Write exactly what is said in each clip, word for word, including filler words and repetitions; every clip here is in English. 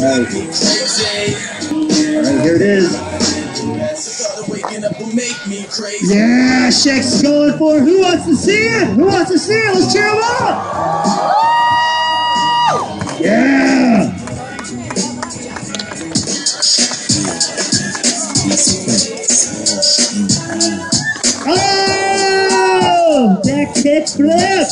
Alright, here it is. Yeah, Shaq's going for it. Who wants to see it? Who wants to see it? Let's cheer him up! Yeah! Oh! Back kick flip!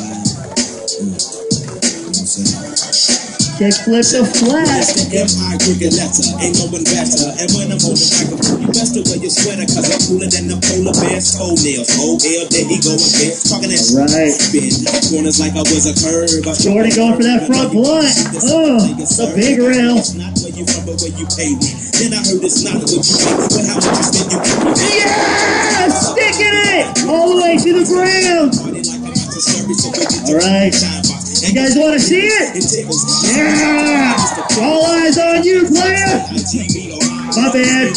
Kick flip to flat. M I cricket letter, ain't no one better. And when I'm holding microphone, you best to wear your sweater, cause I'm cooler than the polar bear's toenails. Oh, hell, there he go again. Talking that right. Spin corners like I was a curve. Jordan going for that front blunt. Oh, the big rail. It's not where you from, but where you pay me. Then I heard it's not what you pay, but how much you spend you give me. Yeah! Sticking it! All the way to the ground. All right. You guys want to see it? Yeah! All eyes on you, player! My bad.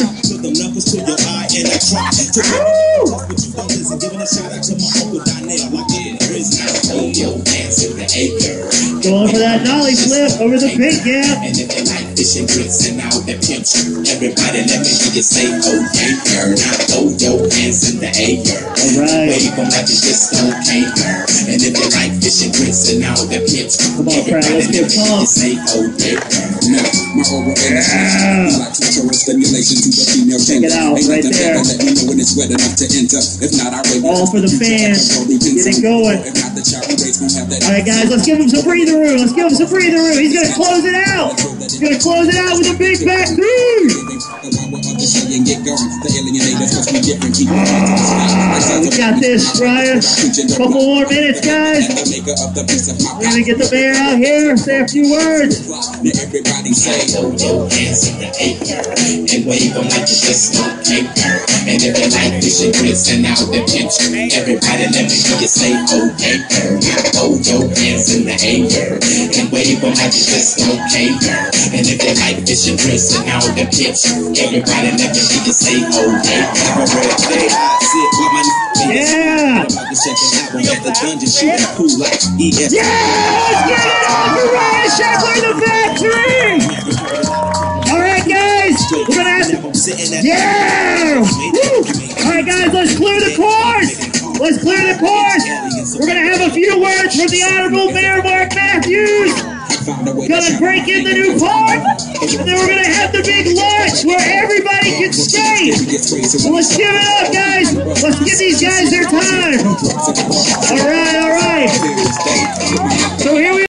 Going for that nollie flip over the pink gap. And if they like fish and grits and all that picture, everybody let me hear you say, oh, yeah, girl. Now throw your hands in the air. All right. Wave them like you just don't care. And if they like fish and grits and all that picture, come on, Brad, let's get pumped. Say, oh, yeah, girl. Now, my oral yeah. like stimulation to the female. Check it out, right there. Let me know when it's wet enough to enter. If not, I all for the fans. Get it going. All right, guys, let's give him some breather room. Let's give him some breather room. He's going to close it out. He's going to close it out with a big back three. We got this, Brian. Couple more minutes, guys. We're going to get the mayor out here, say a few words. Everybody say, oh, your hands in the air. And wave them like you just don't care. And if you like fish and grits and out the picture, everybody let me hear you say, oh, yeah, girl. Hold your hands in the air. And wave them like you just don't care. And if you like fish and grits and out the picture, everybody let me hear you say, oh, yeah, girl. Yeah! Yeah! Let's get it on for Ryan Sheckler, the factory! Alright, guys! We're gonna have to... Yeah! Woo! Alright, guys, let's clear the course! Let's clear the course! We're gonna have a few words from the Honorable Mayor Mark Matthews! Gonna break in the new park, and then we're gonna have the big lunch where everybody can stay. So let's give it up, guys. Let's give these guys their time. All right, all right. So here we